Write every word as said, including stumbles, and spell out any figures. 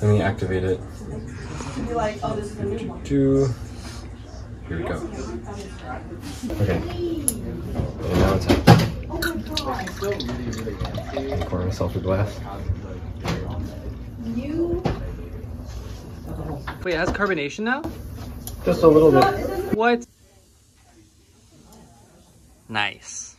Let me activate it. Two. Here we go. Okay. And now it's out. Pour myself a glass. Wait, it has carbonation now? Just a little bit. What? Nice.